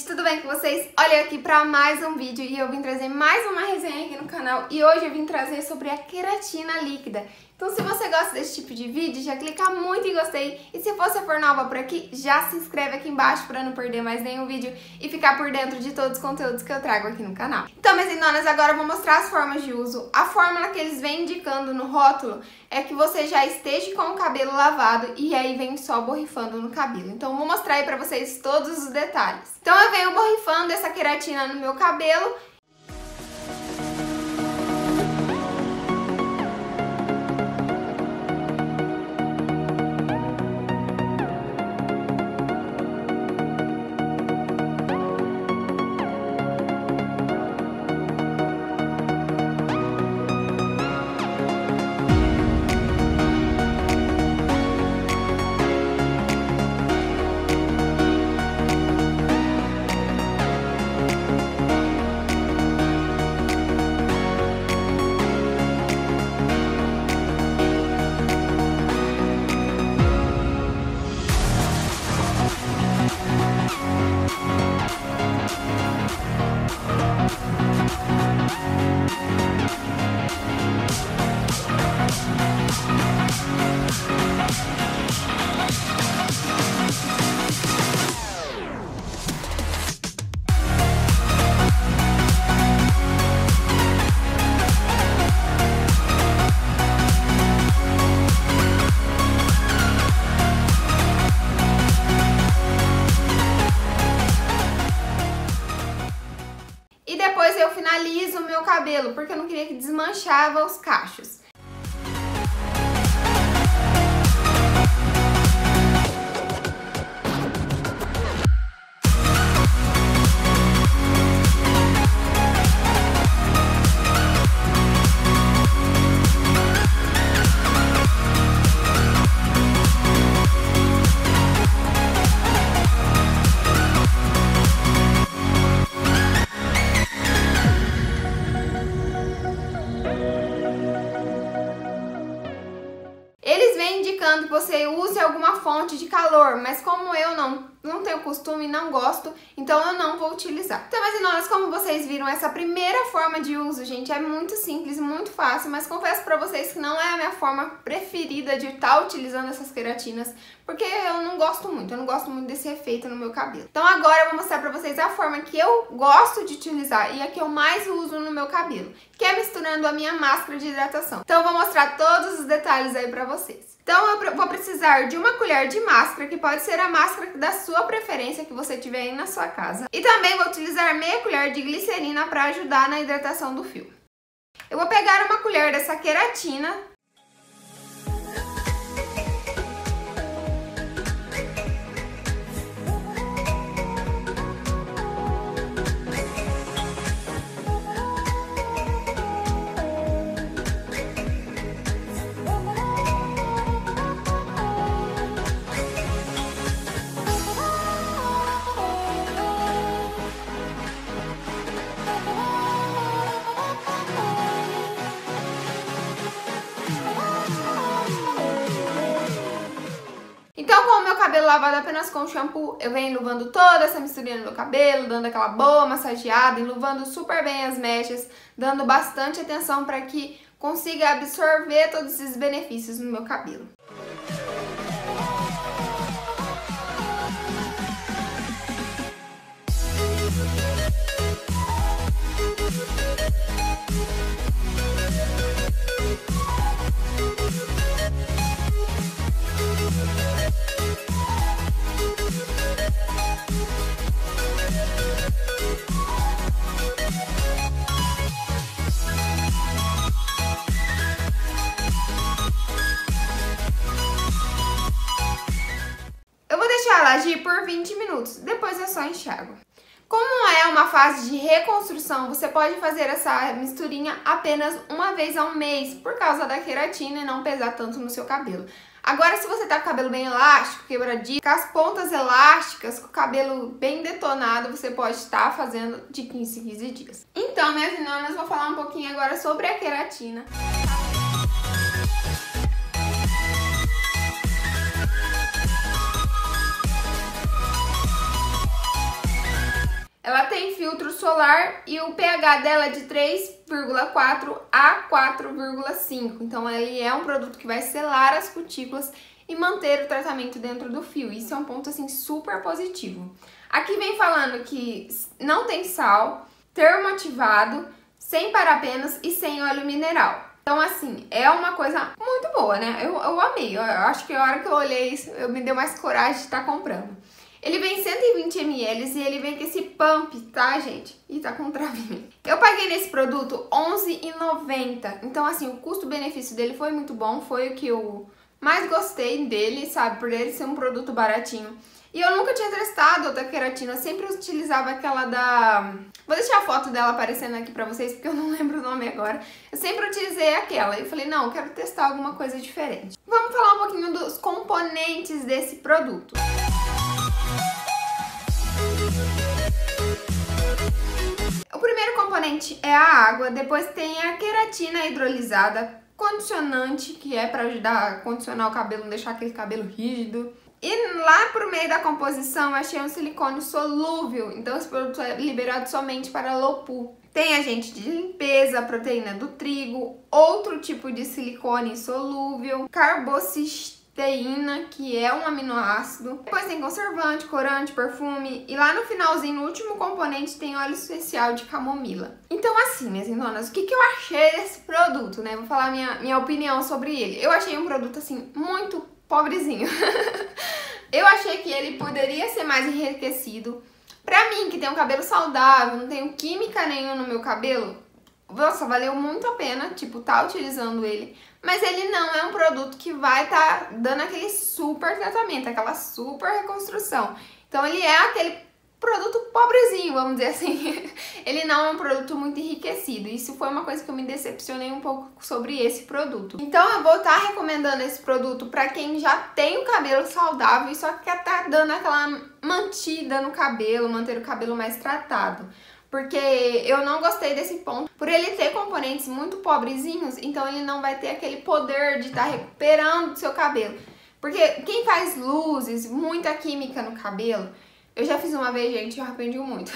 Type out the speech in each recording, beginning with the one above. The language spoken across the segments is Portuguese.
tudo bem com vocês? Olha eu aqui para mais um vídeo e eu vim trazer mais uma resenha aqui no canal e hoje eu vim trazer sobre a queratina líquida. Então se você gosta desse tipo de vídeo, já clica muito em gostei e se você for nova por aqui, já se inscreve aqui embaixo para não perder mais nenhum vídeo e ficar por dentro de todos os conteúdos que eu trago aqui no canal. Então, minhas lindonas, agora eu vou mostrar as formas de uso. A fórmula que eles vêm indicando no rótulo é que você já esteja com o cabelo lavado e aí vem só borrifando no cabelo. Então eu vou mostrar aí pra vocês todos os detalhes. Então eu venho borrifando essa queratina no meu cabelo. E depois eu finalizo o meu cabelo, porque eu não queria que desmanchava os cachos. Eles vêm indicando que você use alguma fonte de calor, mas como eu não tenho costume e não gosto, então eu não vou utilizar. Então, mas nós, como vocês viram, essa primeira forma de uso, gente, é muito simples, muito fácil, mas confesso pra vocês que não é a minha forma preferida de estar utilizando essas queratinas, porque eu não gosto muito desse efeito no meu cabelo. Então agora eu vou mostrar pra vocês a forma que eu gosto de utilizar e a que eu mais uso no meu cabelo, que é misturando a minha máscara de hidratação. Então eu vou mostrar todos os detalhes aí pra vocês. Então eu vou precisar de uma colher de máscara, que pode ser a máscara da sua preferência que você tiver aí na sua casa. E também vou utilizar meia colher de glicerina para ajudar na hidratação do fio. Eu vou pegar uma colher dessa queratina. Então, com o meu cabelo lavado apenas com shampoo, eu venho enluvando toda essa misturinha no meu cabelo, dando aquela boa massageada, enluvando super bem as mechas, dando bastante atenção para que consiga absorver todos esses benefícios no meu cabelo. Ela agir por 20 minutos, depois é só enxágue. Como é uma fase de reconstrução, você pode fazer essa misturinha apenas uma vez ao mês, por causa da queratina e não pesar tanto no seu cabelo. Agora, se você tá com o cabelo bem elástico, quebradiço, com as pontas elásticas, com o cabelo bem detonado, você pode estar fazendo de 15 em 15 dias. Então, minhas meninas, vou falar um pouquinho agora sobre a queratina. filtro solar e o pH dela é de 3,4 a 4,5. Então ele é um produto que vai selar as cutículas e manter o tratamento dentro do fio. Isso é um ponto assim super positivo. Aqui vem falando que não tem sal, termoativado, sem parabenos e sem óleo mineral. Então assim, é uma coisa muito boa, né? Eu amei, eu acho que a hora que eu olhei isso, me deu mais coragem de estar comprando. Ele vem 120 ml e ele vem com esse pump, tá, gente? E tá com travinho. Eu paguei nesse produto R$11,90. Então, assim, o custo-benefício dele foi muito bom. Foi o que eu mais gostei dele, sabe? Por ele ser um produto baratinho. E eu nunca tinha testado outra queratina. Eu sempre utilizava aquela da... Vou deixar a foto dela aparecendo aqui pra vocês, porque eu não lembro o nome agora. Eu sempre utilizei aquela. Eu falei, não, eu quero testar alguma coisa diferente. Vamos falar um pouquinho dos componentes desse produto. O primeiro componente é a água, depois tem a queratina hidrolisada, condicionante, que é para ajudar a condicionar o cabelo, não deixar aquele cabelo rígido. E lá pro meio da composição eu achei um silicone solúvel, então esse produto é liberado somente para low pool. Tem agente de limpeza, proteína do trigo, outro tipo de silicone solúvel, carbocisteína, que é um aminoácido. Depois tem conservante, corante, perfume. E lá no finalzinho, no último componente, tem óleo especial de camomila. Então assim, minhas lindonas, o que eu achei desse produto, né? Vou falar minha opinião sobre ele. Eu achei um produto, assim, muito pobrezinho. Eu achei que ele poderia ser mais enriquecido. Pra mim, que tem um cabelo saudável, não tenho química nenhuma no meu cabelo, nossa, valeu muito a pena, tipo, tá utilizando ele. Mas ele não é um produto que vai tá dando aquele super tratamento, aquela super reconstrução. Então ele é aquele produto pobrezinho, vamos dizer assim. Ele não é um produto muito enriquecido. Isso foi uma coisa que eu me decepcionei um pouco sobre esse produto. Então eu vou estar recomendando esse produto pra quem já tem o cabelo saudável e só quer tá dando aquela mantida no cabelo, manter o cabelo mais tratado. Porque eu não gostei desse ponto. Por ele ter componentes muito pobrezinhos, então ele não vai ter aquele poder de estar recuperando o seu cabelo. Porque quem faz luzes, muita química no cabelo, eu já fiz uma vez, gente, eu arrependi muito.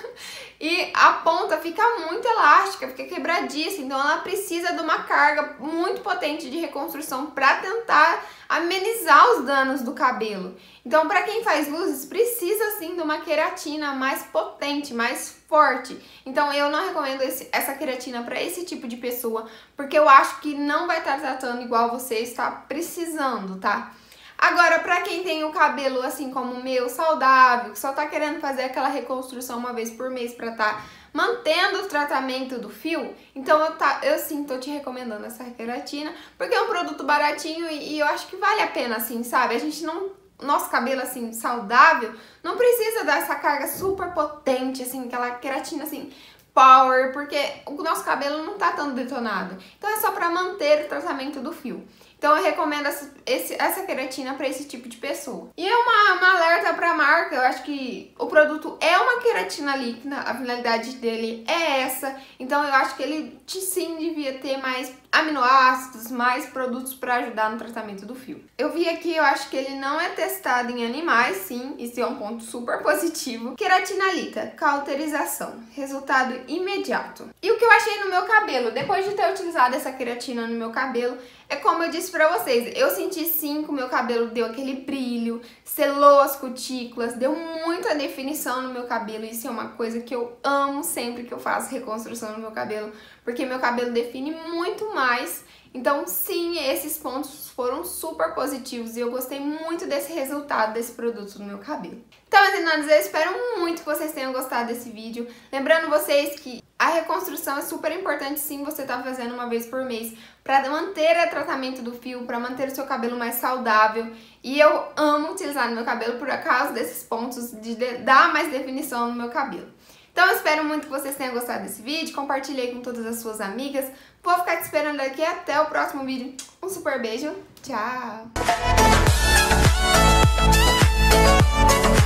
E a ponta fica muito elástica, fica quebradiça, então ela precisa de uma carga muito potente de reconstrução para tentar amenizar os danos do cabelo. Então, para quem faz luzes, precisa sim de uma queratina mais potente, mais forte. Então, eu não recomendo essa queratina para esse tipo de pessoa, porque eu acho que não vai estar tratando igual você está precisando, tá? Agora, pra quem tem o cabelo assim como o meu, saudável, que só tá querendo fazer aquela reconstrução uma vez por mês pra tá mantendo o tratamento do fio, então eu sim tô te recomendando essa queratina, porque é um produto baratinho e eu acho que vale a pena, assim, sabe? A gente não... Nosso cabelo, assim, saudável, não precisa dessa carga super potente, assim, aquela queratina, assim, power, porque o nosso cabelo não tá tão detonado. Então é só pra manter o tratamento do fio. Então eu recomendo essa queratina para esse tipo de pessoa. E é uma alerta para a marca, eu acho que o produto é uma queratina líquida, a finalidade dele é essa. Então eu acho que ele sim devia ter mais aminoácidos, mais produtos para ajudar no tratamento do fio. Eu vi aqui, eu acho que ele não é testado em animais, sim, isso é um ponto super positivo. Queratinalita, cauterização, resultado imediato. E o que eu achei no meu cabelo, depois de ter utilizado essa queratina no meu cabelo, é como eu disse pra vocês, eu senti sim que o meu cabelo deu aquele brilho, selou as cutículas, deu muita definição no meu cabelo. Isso é uma coisa que eu amo sempre que eu faço reconstrução no meu cabelo, porque meu cabelo define muito mais. Então sim, esses pontos foram super positivos e eu gostei muito desse resultado desse produto no meu cabelo. Então, meus lindos, eu espero muito que vocês tenham gostado desse vídeo. Lembrando vocês que a reconstrução é super importante sim você tá fazendo uma vez por mês para manter o tratamento do fio, para manter o seu cabelo mais saudável. E eu amo utilizar no meu cabelo por causa desses pontos de dar mais definição no meu cabelo. Então eu espero muito que vocês tenham gostado desse vídeo, compartilhei com todas as suas amigas. Vou ficar te esperando aqui até o próximo vídeo. Um super beijo, tchau!